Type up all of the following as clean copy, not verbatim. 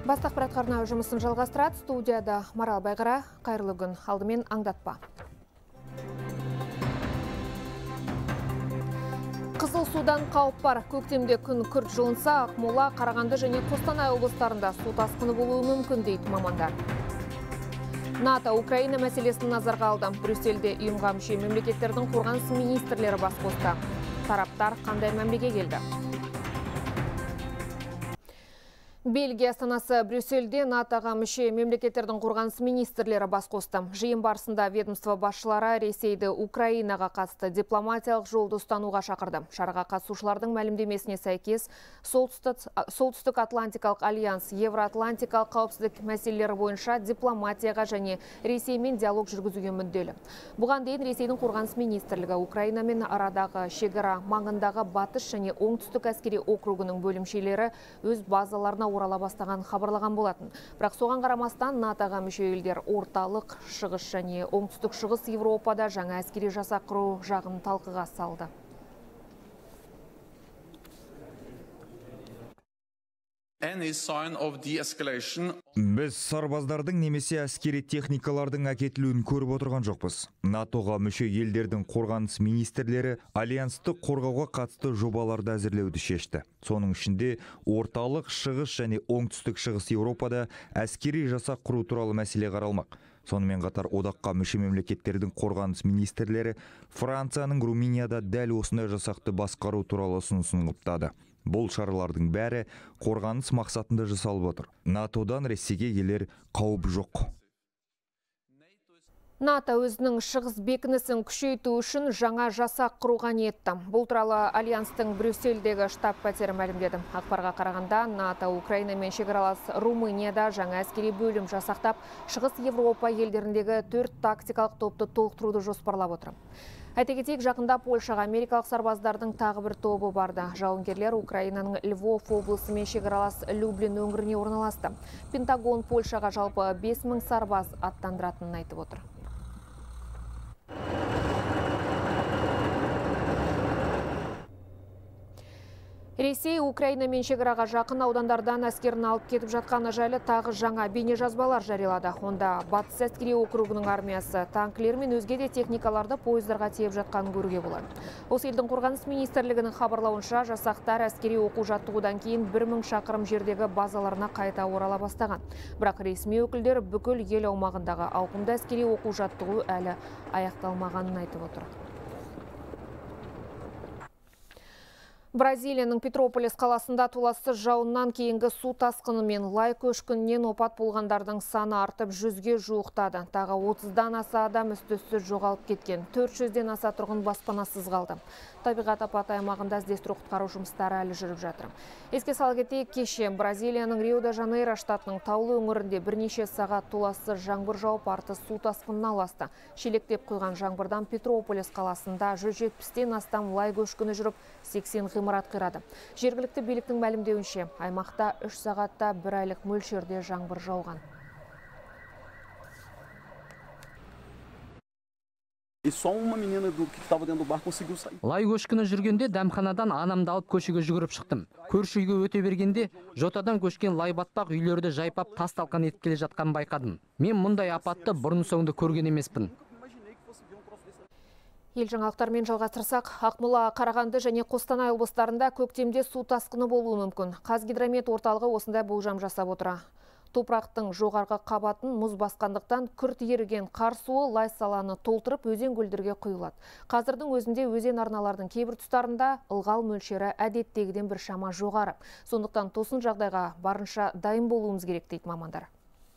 Бастық біратқарына жұмысын жалғастырады. Студияда Марал Байғара, қайырлы күн, алдымен аңдатпа. Қызыл судан қауіп бар. Көктемде күн күрт жылынса, Ақмола, Қарағанды және Қостанай облыстарында су тасқыны болуы мүмкін дейді мамандар. НАТО Украина мәселесін назарға алды. Брюссельде ұйымға мүше мемлекеттердің қорғаныс министрлері бас қосты. Тараптар қандай мәмілеге келді? Бельгия астанасы Брюссельде NATOға мүше мемлекеттердің қорғаныс министрлері бас қосты. Жиын барысында ведомство басшылары Ресейді Украинаға қатысты дипломатиялық жолды ұстануға шақырды. Шараға қатысушылардың мәлімдемесіне сәйкес, Солтүстік Атлантикалық альянс Евроатлантикалық қауіпсіздік мәселелері бойынша дипломатияға және Ресеймен диалог жүргізуге мүдделі. Бұған дейін Ресейдің қорғаныс министрлігі Украинамен арадағы шекара маңындағы батыс және оңтүстік әскери округының бөлімшелері өз базаларына орала бастаған хабарлаған болатын. Бірақ соған қарамастан NATOға мүше елдер орталық, шығыс және оңтүстік шығыс Европада жаңа әскери жасақ құру жағын талқыға салды. Біз сарбаздардың немесе әскери техникалардың әкетілуін көріп отырған жоқпыз. НАТОға мүше елдердің қорғаныс министрлері альянсты қорғауға қатысты жобаларды әзірлеуді шешті. Соның ішінде орталық, шығыс және оңтүстік шығыс Европада әскери жасақ құру туралы мәселе қаралмақ. Сонымен қатар одаққа мүше мемлекеттердің қорғаныс министрлері Францияның Румынияда дәл осындай жасақты басқару туралы ұсынысын құптады. Бұл шаралардың бәрі қорғаныс мақсатында жасалып отыр. НАТОдан Ресейге келер қауіп жоқ. НАТО өзінің шығыс бекінісін күшейту үшін жаңа жасақ құруға ниетті. Бұл туралы альянстың Брюссельдегі штаб-пәтері мәлімдеді. Ақпарға қарағанда НАТО Украинамен шекаралас Румынияда жаңа әскери бөлім жасақтап, шығыс Европа елдеріндегі 4 тактикалық топты толықтыруды жоспарлап отыр. Айта кетейік, жақында Польшаға америкалық сарбаздардың тағы бір тобы барды. Жауынгерлер Украинаның Львов облысы мен шекаралас Люблин өңіріне орналасты. Пентагон Польшаға жалпы 5000 сарбаз аттандыратынын айтып отыр. Ресей Украинамен шекараға жақын аудандардан әскерін алып кетіп жатқаны жайлы тағы жаңа бейнежазбалар жариялады. Онда батыс әскери округының армиясы танкілер мен өзге де техникаларды пойыздарға тиеп жатқанын көруге болады. Осы елдің қорғаныс министрлігінің хабарлауынша, жасақтар әскери оқу жаттығудан кейін 1000 шақырым жердегі базаларына қайта орала бастаған. Бірақ ресми өкілдер бүкіл ел аумағындағы ауқымды әскери оқу жаттығу әлі аяқталмағанын айтып отыр. Бразилияның Петрополис қаласында толассыз жауыннан кейінгі су тасқыны мен лай көшкінінен опат болғандардың саны артып 100-ге жуықтады. Тағы 30-дан аса адам үсті-үстісіз жоғалып кеткен. 400-ден аса тұрғын баспанасыз қалды. Табиғат апаты аймағында іздестіру құтқару жұмыстары әлі жүріп жатыр. Еске сала кетейік, кеше Бразилияның Рио-де-Жанейро штатының таулы өңірінде бірнеше сағат толассыз жаңбыр жауып, арты су тасқынына ұласты. Шелектеп құйған жаңбырдан Петрополис қаласында 170-ден астам лай көшкіні жүріп, 80 ғимарат қирады. Жергілікті биліктің мәлімдеуінше, аймақта 3 сағатта 1 айлық мөлшерде жаңбыр жауған. Лай көшкіні жүргенде дәмханадан анамды алып көшеге жүгіріп шықтым. Көрші үйге өте бергенде жотадан көшкен лай батпақ үйлерді жайпап тас талқан етіп келе жатқанын байқадым. Мен мұндай апатты бұрын соңды көрген емеспін. Ел жаңалықтармен жалғастырсақ, Ақмола, Қарағанды және Қостанай облыстарында көктемде су тасқыны болуы мүмкін. Қазгидромет орталығы осындай болжам жасап отыр. Топырақтың жоғарғы қабатын мұз басқандықтан күрт еріген қар суы лай саланы толтырып өзен көлдерге құйылады. Қазірдің өзінде өзен арналардың кейбір тұстарында ылғал мөлшері әдеттегіден біршама жоғары. Сондықтан тосын жағдайға барынша дайын болуымыз керек дейді мамандар.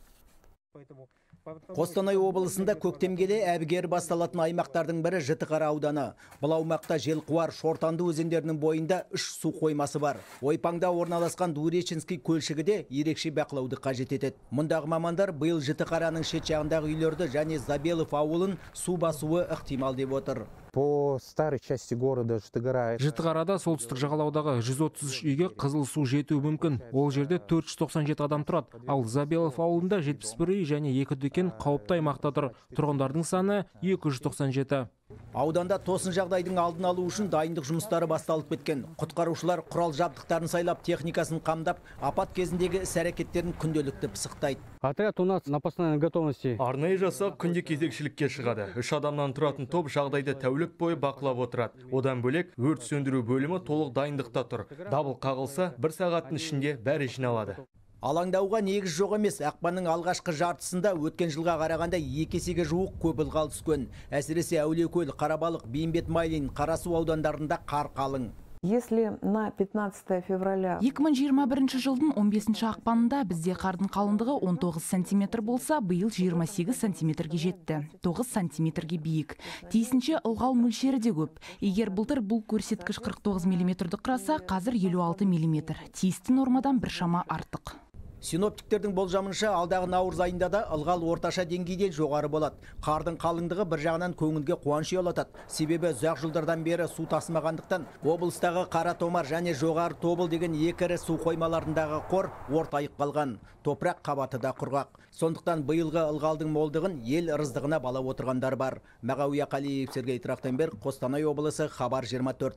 Қостанай облысында көктемгеле әбігер басталатын аймақтардың бірі Жітіқара ауданы. Бұл аумақта Желқуар, Шортанды өзендерінің бойында 3 су қоймасы бар. Ойпаңда орналасқан Дуреченский көлшігі де ерекше бақылауды қажет етеді. Мұндағы мамандар биыл Жітіқараның шет жағындағы үйлерді және Забелов ауылын су басуы ықтимал деп отыр. По старой части города Жітіқарада солтүстік жағалаудағы 133 үйге қызыл су жетуі мүмкін. Ол жерде 497 адам тұрады. Ал Забелов ауылында 71 үй және 2 дүкен қауіпті аймақта тұр. Тұрғындардың саны 297. Ауданда тосын жағдайдың алдын алу үшін дайындық жұмыстары басталып кеткен. Құтқарушылар құрал жабдықтарын сайлап, техникасын қамдап, апат кезіндегі іс-әрекеттерін күнделікті пысықтайды. Отряд у нас на постоянной готовности. Арнайы жасақ күнде кезекшілікке шығады. 3 адамнан тұратын топ жағдайды тәулік бойы бақылап отырады. Одан бөлек өрт сөндіру бөлімі толық дайындықта тұр. Дабыл қағылса, 1 сағаттың ішінде бәрі жиналады. Алаңдауға негіз жоқ емес. Ақпанның алғашқы жартысында өткен жылға қарағанда 2 есеге жуық көп ылғал түскен. Әсіресе Әулиекөл, Қарабалық, Бейімбет Майлин, Қарасу аудандарында қар қалың. Если на 15 февраля 2021 жылдың 15 ақпанында бізде қардың қалыңдығы 19 сантиметр болса, биыл 28 сантиметрге жетті. 9 сантиметрге биік. Тиісінше ылғал мөлшері де көп. Егер былтыр бұл көрсеткіш 49 миллиметрді құраса, қазір 56 миллиметр. Тиісті нормадан біршама артық. Синоптиктердің болжамынша алдағы наурыз айында да ылғал орташа деңгейден жоғары болады. Қардың қалыңдығы бір жағынан көңілге қуаныш ұялатады. Себебі ұзақ жылдардан бері су тасымағандықтан облыстағы Қаратомар және Жоғары Тобыл деген 2 ірі су қоймаларындағы қор ортайып қалған. Топырақ қабаты да құрғақ. Сондықтан биылғы ылғалдың молдығын ел ырыздығына балап отырғандар бар. Мағауия Қалиев, Сергей Трахтенберг, Қостанай облысы, Хабар 24.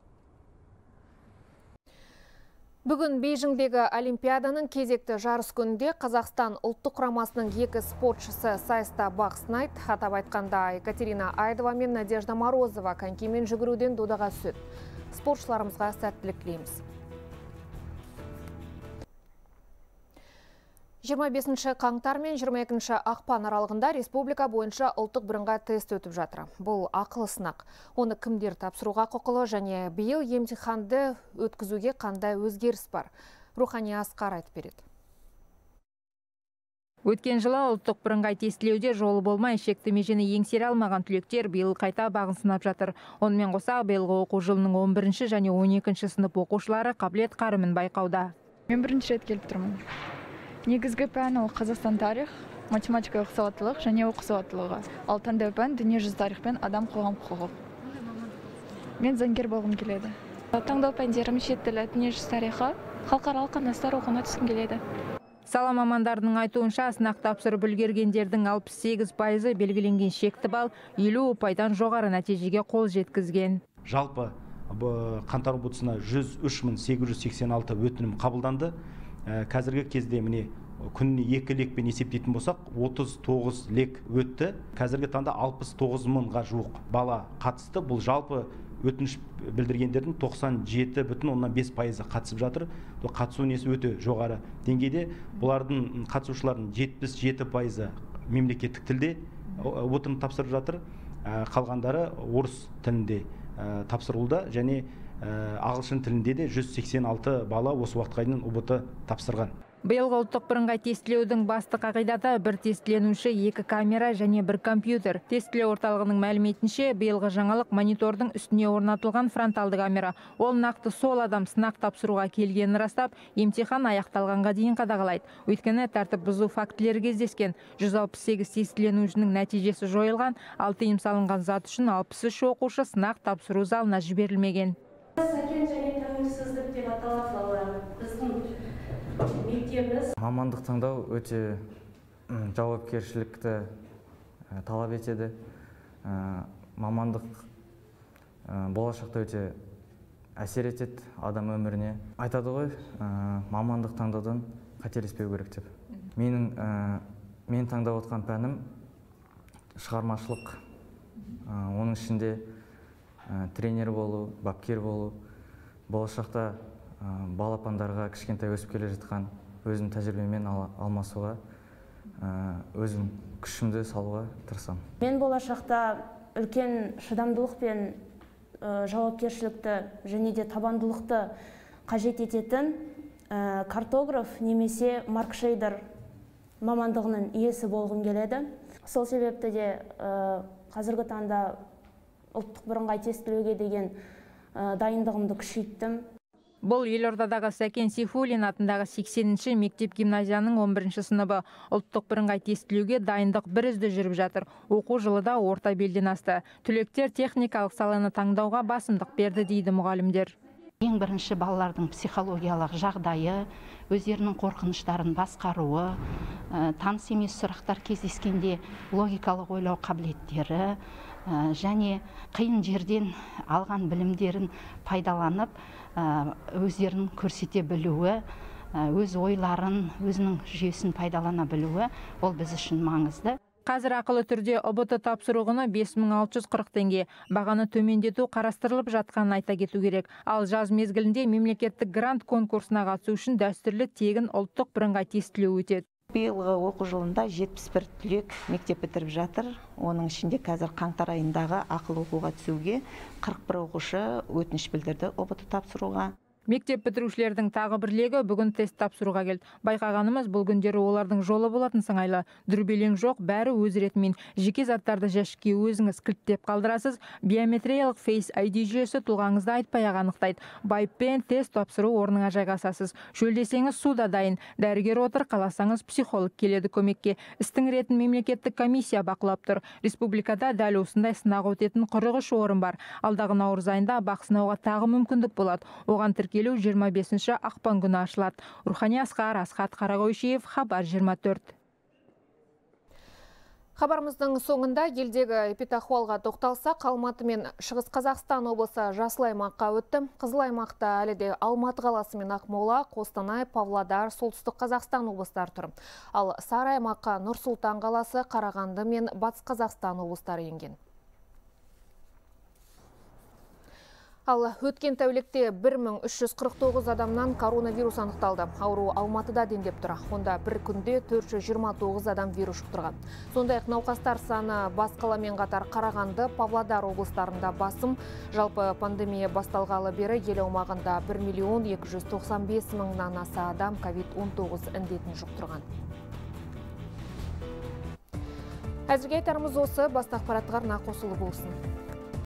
Бүгін Бейжіңдегі Олимпиаданың кезекті жарыс күнінде Қазақстан ұлттық құрамасының 2 спортшысы сайыста бақ сынайды. Атап айтқанда Екатерина Айдова мен Надежда Морозова конькимен жүгіруден додаға түседі. Спортшыларымызға сәттілік тілейміз. 25 қаңтар мен 22 ақпан аралығында республика бойынша ұлттық бірыңғай тест өтіп жатыр. Бұл ақылы сынақ. Оны кімдер тапсыруға құқылы және биыл емтиханды өткізуге қандай өзгеріс бар? Рухани Асқар айтып береді. Өткен жылы ұлттық бірыңғай тестілеуде жолы болмай шекті межені еңсере алмаған түлектер биыл қайта бағын сынап жатыр. Онымен қоса биылғы оқу жылының 11 және 12 сынып оқушылары қабілет қарымын байқауда. Мен бірінші рет келіп тұрмын. Негізгі пән ол Қазақстан тарих, математикалық сауаттылық және оқу сауаттылығы. Ал таңдау пән дүниежүзі тарих пен адам қоғам құқығы. Мен заңгер болғым келеді. Таңдау пәндерім шет тілі, дүниежүзі тарихы, халықаралық қатынастар оқуына түскім келеді. Сала мамандарының айтуынша сынақ тапсырып үлгергендердің 68% белгіленген шекті балл 50 ұпайдан жоғары нәтижеге қол жеткізген. Жалпы қаңтар омбудсына 103.886 өтінім қабылданды. Қазіргі кезде міне күніне 2 лекпен есептейтін болсақ 39 лек өтті. Қазіргі таңда 69 мыңға жуық бала қатысты. Бұл жалпы өтініш білдіргендердің 97,5% қатысып жатыр. Қатысу несі өте жоғары деңгейде. Бұлардың қатысушылардың 77% мемлекеттік тілде өтінім тапсырып жатыр. Қалғандары орыс тілінде тапсырылды және ағылшын тілінде де 186 бала осы уақытқа дейін ұбт тапсырған. Биылғы ұлттық бірыңғай тестілеудің басты қағидаты бір тестіленуші 2 камера және 1 компьютер. Тестілеу орталығының мәліметінше биылғы жаңалық монитордың үстіне орнатылған фронталды камера. Ол нақты сол адам сынақ тапсыруға келгенін растап, емтихан аяқталғанға дейін қадағалайды. Өйткені тәртіп бұзу фактілері кездескен. 168 тестіленушінің нәтижесі жойылған, ал тыйым салынған зат үшін 63 оқушы сынақ тапсыру залына жіберілмеген. Сәкен және тәуелсіздік деп аталады. Біздің мектебіміз мамандық таңдау өте жауапкершілікті талап етеді. Мамандық болашақта өте әсер етеді адам өміріне. Айтады ғой, мамандық таңдаудан қателеспеу керек деп. Мен таңдап отқан пәнім шығармашылық. Оның ішінде тренер болу, бапкер болу, болашақта балапандарға кішкентай өсіп келе жатқан өзім тәжірибемен алмасуға, өзім күшімді салуға тырысамын. Мен болашақта үлкен шыдамдылық пен жауапкершілікті және де табандылықты қажет ететін картограф немесе маркшейдер мамандығының иесі болғым келеді. Сол себепті де қазіргі таңда ұлттық бірыңғай тестілеуге деген дайындығымды күшейттім. Бұл Елордадағы Сәкен Сейфуллин атындағы 80-ші мектеп гимназияның 11-ші сыныбы. Ұлттық бірыңғай тестілеуге дайындық бір үзді жүріп жатыр. Оқу жылы да орта белден асты. Түлектер техникалық саланы таңдауға басымдық берді дейді мұғалімдер. Ең бірінші балалардың психологиялық жағдайы, өздерінің қорқыныштарын басқаруы, таныс емес сұрақтар кездескенде логикалық ойлау қабілеттері және қиын жерден алған білімдерін пайдаланып өздерін көрсете білуі, өз ойларын, өзінің жүйесін пайдалана білуі ол біз үшін маңызды. Қазір ақылы түрде ОБТ тапсыру құны 5640 теңге. Бағаны төмендету қарастырылып жатқанын айта кету керек. Ал жаз мезгілінде мемлекеттік грант конкурсына қатысу үшін дәстүрлі тегін ұлттық бірыңғай тестілеу өтеді. Биылғы оқу жылында 71 түлек мектеп бітіріп жатыр. Оның ішінде қазір қаңтар айындағы ақылы оқуға түсуге 41 оқушы өтініш білдірді ОБТ тапсыруға. Мектеп бітірушілердің тағы бір легі бүгін тест тапсыруға келді. Байқағанымыз бұл күндері олардың жолы болатын сыңайлы. Дүрбелең жоқ, бәрі өз ретімен. Жеке заттарды жәшікке өзіңіз кілттеп қалдырасыз. Биометриялық Face ID жүйесі тұлғаңызды айтпай-ақ анықтайды. Байыппен тест тапсыру орныңа жайғасасыз. Шөлдесеңіз суда дайын. Дәрігер отыр, қаласаңыз психолог келеді көмекке. Істің ретін мемлекеттік комиссия бақылап тұр. Республикада дәл осындай сынақ өтетін 43 орын бар. Алдағы наурыз айында бақ сынауға тағы мүмкіндік болады. Оған келу 25 ақпан күні ашылады. Рухани Асқар, Асхат Қарағойшиев, Хабар 24. Хабарымыздың соңында елдегі эпидахуалға тоқталсақ, Алматы мен Шығыс Қазақстан облысы жасыл аймаққа өтті. Қызыл аймақта әлі де Алматы қаласы мен Ақмола, Қостанай, Павлодар, Солтүстік Қазақстан облыстары тұр. Ал сары аймаққа Нұр Сұлтан қаласы, Қарағанды мен Батыс Қазақстан облыстары енген. Ал өткен тәулікте 1349 адамнан коронавирус анықталды. Ауру Алматыда дендеп тұр. Онда бір күнде 429 адам вирус жұқтырған. Сондай-ақ науқастар саны бас қаламен қатар Қарағанды, Павлодар облыстарында басым. Жалпы пандемия басталғалы бері ел аумағында 1 295 000-нан аса адам COVID-19 індетін жұқтырған. Әзірге айтарымыз осы, басты ақпараттар қосылы болсын.